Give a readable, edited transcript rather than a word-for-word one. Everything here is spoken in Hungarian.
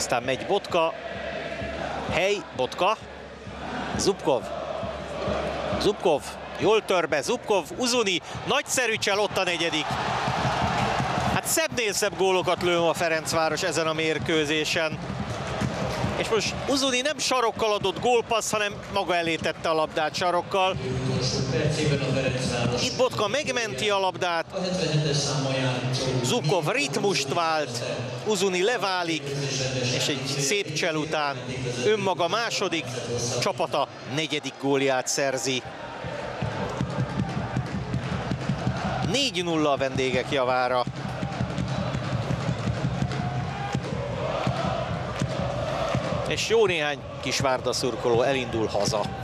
Aztán megy Botka. Hely, Botka. Zubkov. Zubkov. Jól tör be. Zubkov, Uzuni. Nagyszerű csel, ott a negyedik. Hát szebbnél szebb gólokat lő a Ferencváros ezen a mérkőzésen. És most Uzuni nem sarokkal adott gólpassz, hanem maga elé tette a labdát sarokkal. Itt Botka megmenti a labdát. Zubkov ritmust vált, Uzuni leválik, és egy szép csel után önmaga második, csapata negyedik gólját szerzi. 4-0 a vendégek javára. És jó néhány Kisvárda szurkoló elindul haza.